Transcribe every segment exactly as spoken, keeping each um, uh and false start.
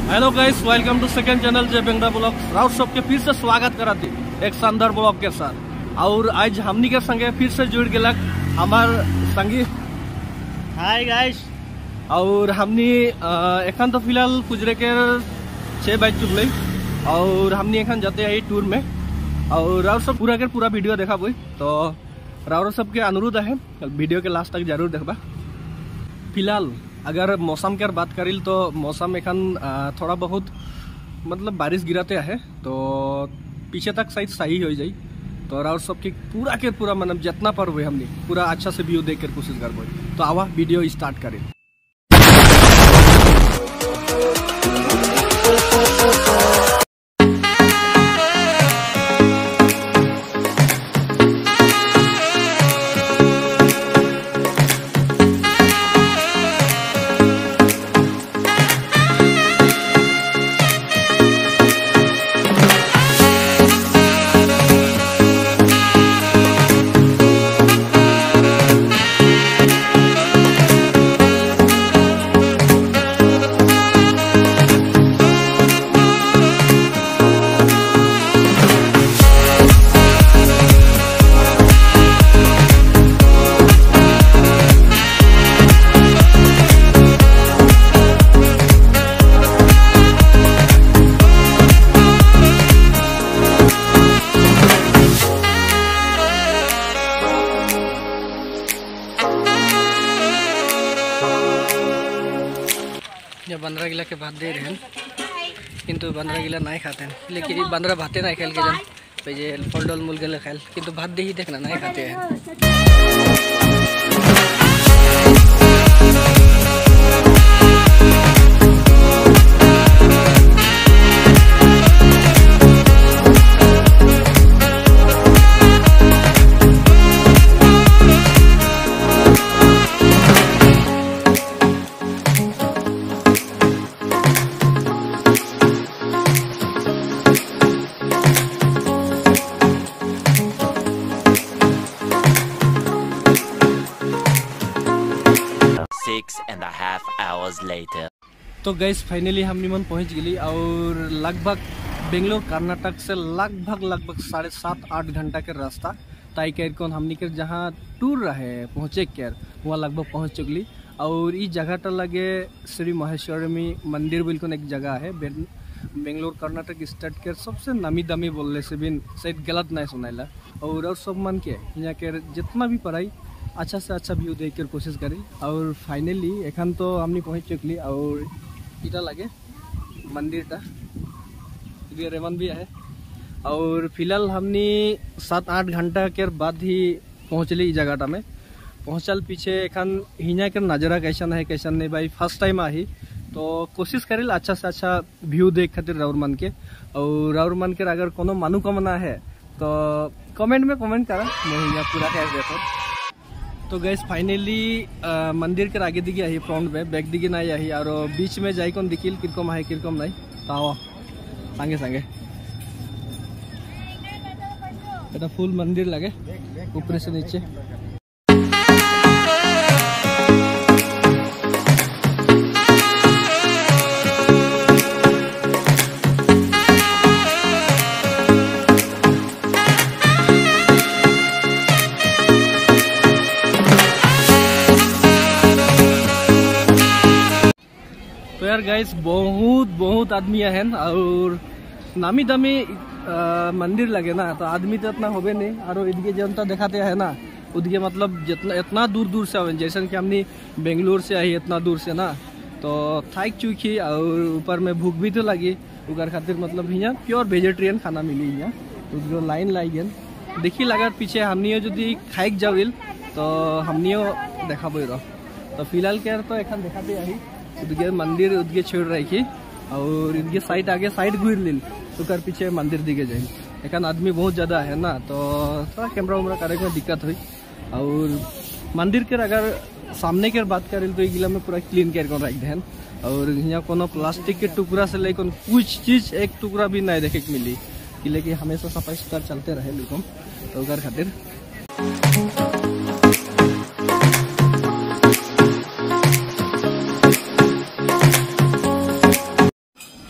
Hello guys, welcome to second channel Jai बेंगड़ा blog. Raut सबके फिर से स्वागत कराती एक शानदार ब्लॉग के साथ। और आज हमनी के संगे फिर से जुड़ गलक हमार संगी। Hi guys. और हमनी एखन तो फिलहाल गुजरे के छः बज चुकल और हमनी एखन जाते हैं टूर में। और राउत सब पूरा के पूरा वीडियो देखा बोई, तो राउत सबके अनुरोध है वीडियो के लास्ट तक जरूर देखबा। फिलहाल अगर मौसम की बात करिल तो मौसम एखन थोड़ा बहुत मतलब बारिश गिराते है, तो पीछे तक शायद सही हो जाए। तो और सबके पूरा के पूरा मतलब जितना पर हुए हमने पूरा अच्छा से व्यू देख कर कोशिश करबो। तो आवा वीडियो स्टार्ट करें। पंद्रह गिला के भात दे रहे हैं, किंतु पंद्रह गिला नहीं खाते हैं। लेकिन पंद्रह भाते नहीं खेल के जन फल डोल मूल गले खेल, किंतु भात दे ही देखना नहीं खाते हैं। Six and a half hours later. तो गैस फाइनली हम निमन पहुंच गई और लगभग बेंगलोर कर्नाटक से लगभग लगभग साढ़े सात आठ घंटा के रास्ता तय कर कौन हमनी के जहाँ टूर रहे पहुँचे कर वहाँ लगभग पहुँच चुकली। और इस जगह टा लगे श्री महेश्वरी मंदिर बिल्कुल एक जगह है बेंगलोर कर्नाटक स्टेट के सबसे नामी दामी बोलने से भी शायद गलत नहीं सुनाइला। और, और सब मन के यहाँ के जितना भी पढ़ाई अच्छा से अच्छा व्यू देख कर कोशिश करी। और फाइनली एखन तो हमने पहुँच चुकली और इटा लगे मंदिर टा ये रेवन भी है। और फिलहाल हमने सात आठ घंटा के बाद ही पहुँचली इस जगह में। पहुँचल पीछे एखन हिना के नज़ारा कैसन है कैसन नहीं भाई फर्स्ट टाइम आई, तो कोशिश करेल अच्छा से अच्छा व्यू देख खातिर राउर मन के। और राउर मन के अगर कोनो मनोकामना है तो कमेंट में कमेंट करा, मैं यहाँ पूरा कह देता हूँ। तो गैस फाइनली मंदिर के आगे दिखे आई फ्रंट में बैक दिखे नहीं आई और बीच में जाई कौन दिखिल किरकम है किरकम नहीं तो आओ संगे संगे এটা फुल मंदिर लगे ऊपर से नीचे। तो यार गाइस बहुत बहुत आदमी है और नामी दामी मंदिर लगे ना, तो आदमी तो इतना होबे नहीं। और इधर जनता दिखाते है ना उधर मतलब जितना इतना दूर दूर से आवे, जैसे कि हमने बेंगलोर से आई इतना दूर से ना, तो थाक चुकी और ऊपर में भूख भी तो लगी उगर खातिर मतलब यहाँ प्योर वेजिटेरियन खाना मिली यहाँ। तो लाइन लाइन देखी लगा पीछे हमनियो जो खाइक जाविल तो हमनियो देखा रहो। तो फिलहाल क्या तो एखन देखाते आई उदगे मंदिर उदगे छोड़ रखी और इनके साइड आगे साइड घूर लील तो कर पीछे मंदिर दिखे जाए। एखन आदमी बहुत ज़्यादा है ना, तो थोड़ा कैमरा वैमरा करे में दिक्कत हुई। और मंदिर के अगर सामने के बात करें तो ये में पूरा क्लीन कर रख दें। और यहाँ कोनो प्लास्टिक के टुकड़ा से लेकर कुछ चीज़ एक टुकड़ा भी नहीं देखे मिली, लेकिन हमेशा सफाई सुथरा चलते रहे बिल्कुल। तो खातिर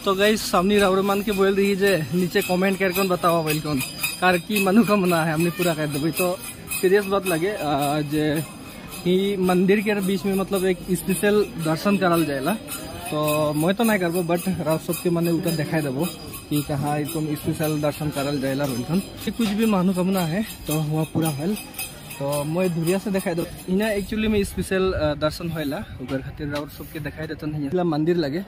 तो गाइस सामने राउर मान के बोल रही जे नीचे कमेंट कर कौन बतावा बोल कौन कार की मनोकामना है हमने पूरा कर देबे। तो सीरियस बात लगे जे कि मंदिर के बीच में मतलब एक स्पेशल दर्शन करल जाएला। तो मैं तो नहीं करबो बट राव सबके मने उतर दिखाई देबो कि कहाँ एकदम स्पेशल दर्शन करल जाएला बोलखन। कुछ भी मनोकामना है तो वह पूरा होल। तो मैं धुरिया से दिखाई दो इना एक्चुअली में स्पेशल दर्शन होएला उगर खातिर राव सबके दिखाई देतन हिला मंदिर लगे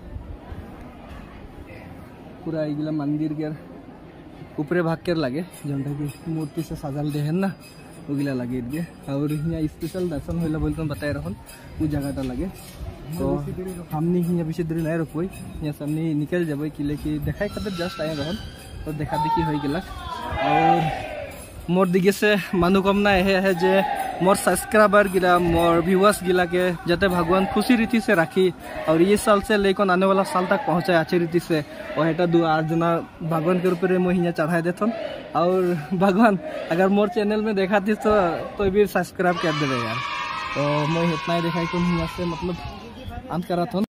पूरा इगला मंदिर के ऊपरे भाग के लगे जोंटा की मूर्ति से सजल दे ना उगला लगे दिए और यहाँ स्पेशल दर्शन होइला बोल बताए रहन वो जगह लगे। तो हमने यहाँ बेसी देरी नहीं रुकबई यहाँ से हमने निकल जब कि लेकिन देखा खातिर जस्ट आए रहन तो देखा देखी हो गला। और मोर दिगे से मनोकामना यह है जे मोर सब्सक्राइबर गिला मोर व्यूअर्स गिला के जाते भगवान खुशी रीति से राखी और ये साल से लेकर आने वाला साल तक पहुँचाए अच्छी रीति से। और हेटा दो आठ जना भगवान के ऊपर मैं यहाँ चढ़ा देथन। और भगवान अगर मोर चैनल में देखा थी तो तो भी सब्सक्राइब कर देवे यार। तो मैं इतना ही देखा कि यहाँ से मतलब अंत करा था।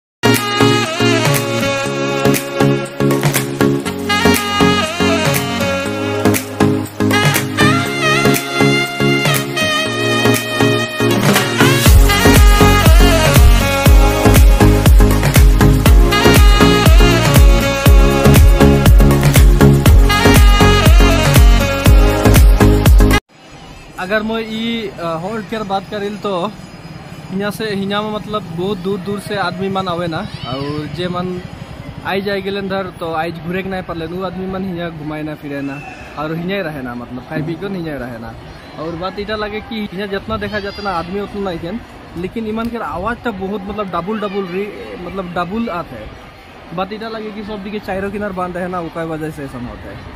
अगर मैं ई हॉल्ट के बात करें तो यहाँ से हिना में मतलब बहुत दूर दूर से आदमी मन आवे ना और जे मन आई जाए गए धर तो आज घूरे के नहीं पड़े वो आदमी मन हिना घुमाए ना फिरे ना और हिना रहे ना मतलब खाई पी को हिना रहे ना। और बात इटा लगे कि हिना जितना देखा जाता ना आदमी उतना नहीं थे लेकिन ईमान के आवाज़ तो बहुत मतलब डबल डबल री मतलब डबल आते है। बात इटा लगे कि सब दिखे चारों किनार बांध है ना वो कई वजह से ऐसा होता है।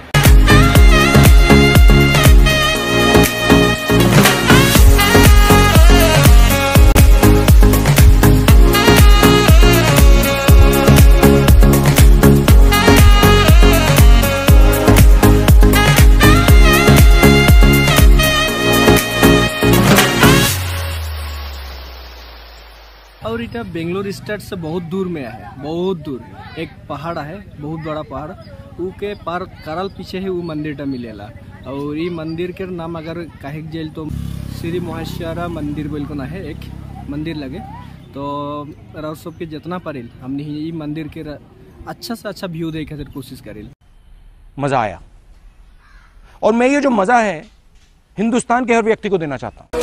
और इटा बेंगलोर स्टेट से बहुत दूर में है बहुत दूर एक पहाड़ है बहुत बड़ा पहाड़ ऊ के पार करल पीछे ही वो मंदिर टा मिलेला। और ये मंदिर के नाम अगर कहे जेल तो श्री महेश्वरा मंदिर बोल को ना है एक मंदिर लगे। तो राव सब के जितना पारिल हमने ये मंदिर के अच्छा से अच्छा व्यू देखे खातिर कोशिश करेल। मजा आया और मैं ये जो मजा है हिंदुस्तान के हर व्यक्ति को देना चाहता हूँ।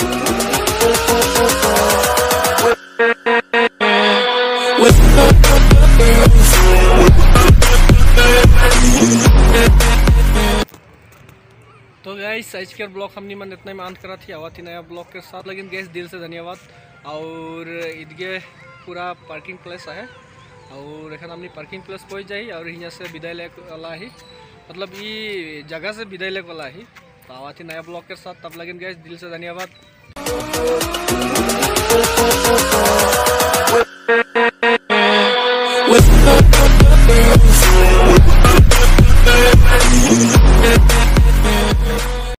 तो गाइस आज के ब्लॉग हमने मन इतना ही अंत करा थी आवा थी नया ब्लॉग के साथ लेकिन गैस दिल से धन्यवाद। और इधगे पूरा पार्किंग प्लेस है और एखन हमने पार्किंग प्लेस पहुँच जाई और यहाँ से विदाई ले वाला ही मतलब ये जगह से विदाई ले वाला ही। तो आवा थी नया ब्लॉग के साथ तब लेकिन गैस दिल से धन्यवाद।